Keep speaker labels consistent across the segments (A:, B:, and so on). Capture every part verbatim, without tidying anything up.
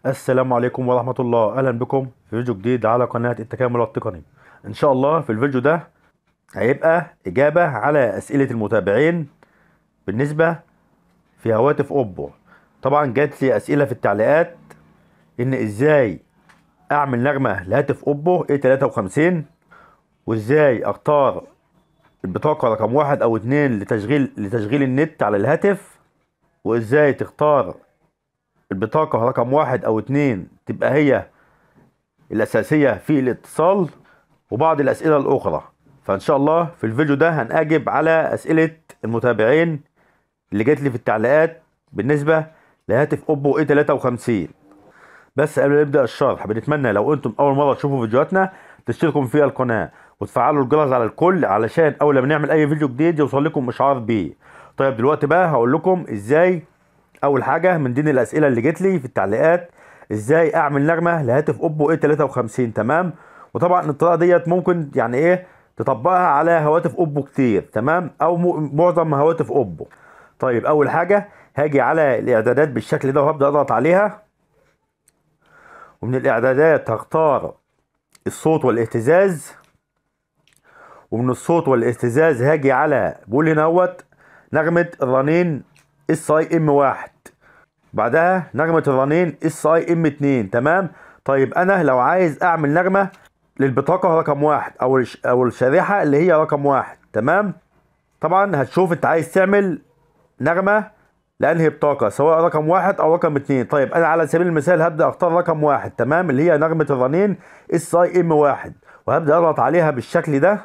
A: السلام عليكم ورحمة الله. أهلا بكم في فيديو جديد على قناة التكامل التقني. إن شاء الله في الفيديو ده هيبقى إجابة على أسئلة المتابعين بالنسبة في هواتف أوبو. طبعا جات لي أسئلة في التعليقات إن إزاي أعمل نغمة لهاتف أوبو إيه تلاتة وخمسين، وإزاي أختار البطاقة رقم واحد أو اتنين لتشغيل لتشغيل النت على الهاتف، وإزاي تختار البطاقة رقم واحد أو اتنين تبقى هي الأساسية في الاتصال، وبعض الأسئلة الأخرى. فإن شاء الله في الفيديو ده هنأجب على أسئلة المتابعين اللي جات لي في التعليقات بالنسبة لهاتف أوبو إيه تلاتة وخمسين. بس قبل ما نبدأ الشرح بنتمنى لو أنتم أول مرة تشوفوا فيديوهاتنا تشتركوا في القناة وتفعلوا الجرس على الكل علشان أول ما نعمل أي فيديو جديد يوصل لكم إشعار بيه. طيب دلوقتي بقى هقول لكم إزاي أول حاجة من ضمن الأسئلة اللي جات لي في التعليقات إزاي أعمل نغمة لهاتف أوبو إيه تلاتة وخمسين. تمام. وطبعا الطريقه ديت ممكن يعني ايه تطبقها على هواتف اوبو كتير، تمام، او م- معظم هواتف اوبو. طيب اول حاجه هاجي على الاعدادات بالشكل ده وهبدا اضغط عليها، ومن الاعدادات هختار الصوت والاهتزاز، ومن الصوت والاهتزاز هاجي على بقول هنا اهوت نغمه الرنين اس اي ام واحد، بعدها نغمه الرنين اس اي ام اتنين. تمام. طيب انا لو عايز اعمل نغمه للبطاقة رقم واحد أو الش... أو الشريحة اللي هي رقم واحد، تمام. طبعا هتشوف أنت عايز تعمل نغمة لأنهي بطاقة، سواء رقم واحد أو رقم اتنين. طيب أنا على سبيل المثال هبدأ أختار رقم واحد، تمام، اللي هي نغمة الرنين اس اي ام واحد، وهبدأ أضغط عليها بالشكل ده.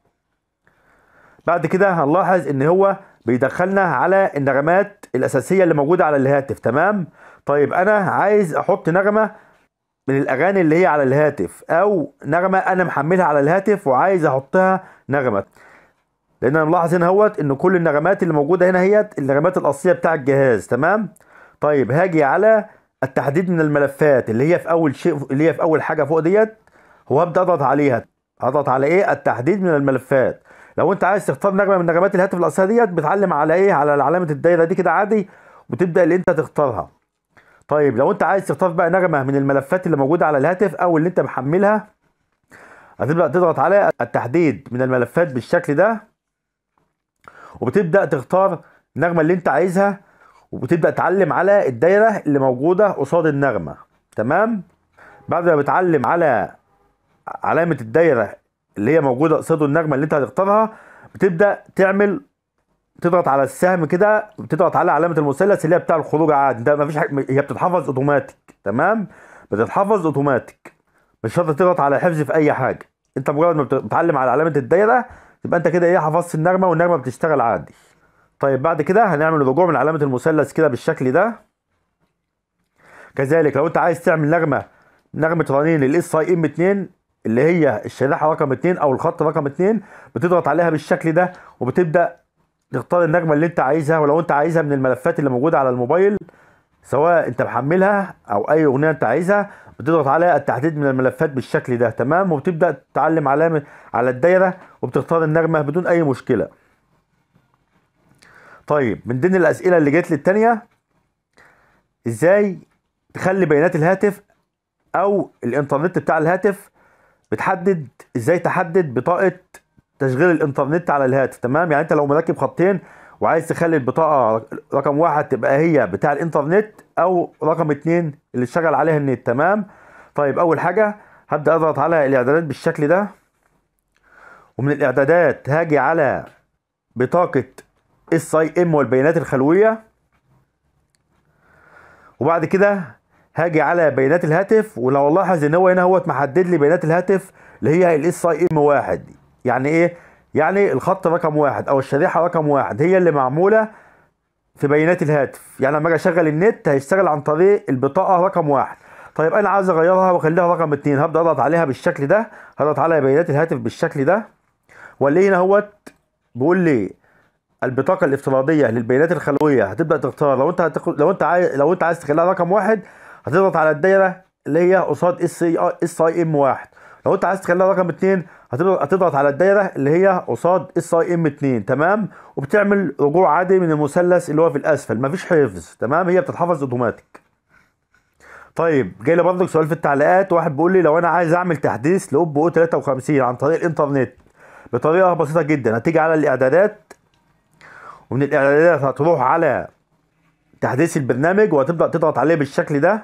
A: بعد كده هنلاحظ إن هو بيدخلنا على النغمات الأساسية اللي موجودة على الهاتف، تمام. طيب أنا عايز أحط نغمة من الاغاني اللي هي على الهاتف، او نغمه انا محملها على الهاتف وعايز احطها نغمه، لان انا ملاحظ هنا اهوت ان كل النغمات اللي موجوده هنا هي النغمات الاصليه بتاع الجهاز، تمام. طيب هاجي على التحديد من الملفات اللي هي في اول شيء اللي هي في اول حاجه فوق ديت، وهبدا اضغط عليها. اضغط على ايه؟ التحديد من الملفات. لو انت عايز تختار نغمه من نغمات الهاتف الاصليه ديت بتعلم على ايه؟ على علامه الدايره دي كده عادي، وتبدا اللي انت تختارها. طيب لو انت عايز تختار بقى نغمه من الملفات اللي موجوده على الهاتف او اللي انت محملها، هتبدا تضغط على التحديد من الملفات بالشكل ده، وبتبدا تختار النغمه اللي انت عايزها، وبتبدا تعلم على الدايره اللي موجوده قصاد النغمه، تمام. بعد ما بتعلم على علامه الدايره اللي هي موجوده قصاد النغمه اللي انت هتختارها، بتبدا تعمل تضغط على السهم كده، بتضغط على علامه المثلث اللي هي بتاع الخروج عادي. ده مفيش حاجه، هي بتتحفظ اوتوماتيك، تمام، بتتحفظ اوتوماتيك، مش شرط تضغط على حفظ في اي حاجه. انت مجرد ما بت- بتعلم على علامه الدايره يبقى انت كده ايه حفظت النغمه، والنغمه بتشتغل عادي. طيب بعد كده هنعمل رجوع من علامه المثلث كده بالشكل ده. كذلك لو انت عايز تعمل نغمه نغمه رنين الاس اي ام اتنين اللي هي الشريحه رقم اتنين او الخط رقم اتنين، بتضغط عليها بالشكل ده، وبتبدا تختار النغمه اللي انت عايزها. ولو انت عايزها من الملفات اللي موجوده على الموبايل، سواء انت محملها او اي اغنيه انت عايزها، بتضغط على التحديد من الملفات بالشكل ده، تمام، وبتبدا تعلم علامه على الدايره وبتختار النغمه بدون اي مشكله. طيب من ضمن الاسئله اللي جت لي التانيه، ازاي تخلي بيانات الهاتف او الانترنت بتاع الهاتف، بتحدد ازاي تحدد بطاقه تشغيل الانترنت على الهاتف، تمام. يعني انت لو مركب خطين وعايز تخلي البطاقه رقم واحد تبقى هي بتاع الانترنت، او رقم اتنين اللي تشغل عليها النت، تمام. طيب اول حاجه هبدا اضغط على الاعدادات بالشكل ده، ومن الاعدادات هاجي على بطاقه اس اي ام والبيانات الخلويه، وبعد كده هاجي على بيانات الهاتف. ولو الاحظ ان هو هنا هو محدد لي بيانات الهاتف اللي هي الاس اي ام واحد. يعني ايه؟ يعني الخط رقم واحد او الشريحه رقم واحد هي اللي معموله في بيانات الهاتف. يعني لما اجي اشغل النت هيشتغل عن طريق البطاقه رقم واحد. طيب انا عايز اغيرها واخليها رقم اتنين، هبدا اضغط عليها بالشكل ده، هضغط على بيانات الهاتف بالشكل ده، واللي هنا هوت بيقول لي البطاقه الافتراضيه للبيانات الخلويه. هتبدا تختار لو انت هتخ... لو انت عايز لو انت عايز تخليها رقم واحد، هتضغط على الدايره اللي هي قصاد اس اي اس اي ام واحد. لو انت عايز تخليها رقم اتنين، هتضغط هتضغط على الدايره اللي هي قصاد اس اي ام اتنين، تمام. وبتعمل رجوع عادي من المثلث اللي هو في الاسفل، مفيش حفظ، تمام، هي بتتحفظ اوتوماتيك. طيب جاي لي برضك سؤال في التعليقات، واحد بيقول لي لو انا عايز اعمل تحديث لاوبو او ثلاثة وخمسين عن طريق الانترنت بطريقه بسيطه جدا، هتيجي على الاعدادات، ومن الاعدادات هتروح على تحديث البرنامج وهتبدا تضغط عليه بالشكل ده.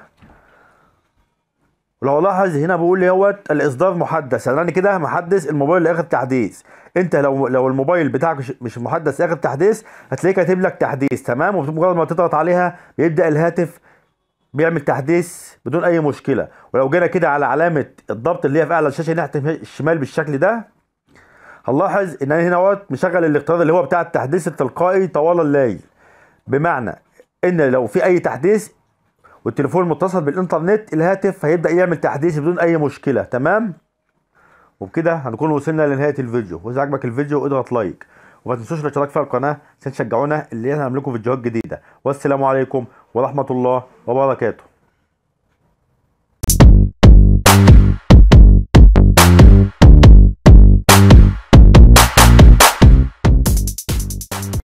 A: ولو لاحظ هنا بيقول لي اهوت الاصدار محدث، يعني انا كده محدث الموبايل لاخر تحديث. انت لو لو الموبايل بتاعك مش محدث لاخر تحديث هتلاقيه كاتب لك تحديث، تمام، ومجرد ما تضغط عليها بيبدا الهاتف بيعمل تحديث بدون اي مشكله. ولو جينا كده على علامه الضبط اللي هي في اعلى الشاشه ناحيه الشمال بالشكل ده، هنلاحظ ان انا هنا اهوت مشغل الاختيار اللي هو بتاع التحديث التلقائي طوال الليل، بمعنى ان لو في اي تحديث والتليفون متصل بالانترنت الهاتف هيبدا يعمل تحديث بدون اي مشكله، تمام. وبكده هنكون وصلنا لنهايه الفيديو، واذا عجبك الفيديو اضغط لايك وما تنسوش الاشتراك في القناه عشان تشجعونا اللي احنا هنعمل لكم فيديوهات جديده. والسلام عليكم ورحمه الله وبركاته.